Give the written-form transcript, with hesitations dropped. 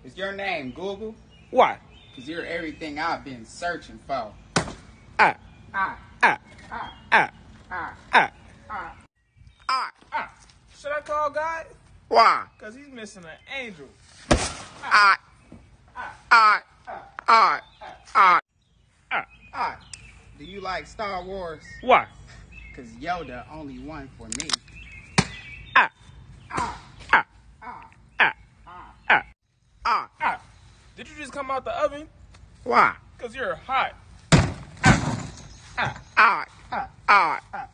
Is your name Google? Why? Because you're everything I've been searching for. Ah, Ah, ah, ah, ah, ah, ah, ah. ah. Should I call God? Why? Because he's missing an angel. Ah, ah, ah, ah, Ah, do you like Star Wars? Why? Because Yoda only one for me. Ah, Ah, ah, ah, ah, ah. ah, Ah, did you just come out the oven? Why? Because you're hot. Ah, Ah, ah,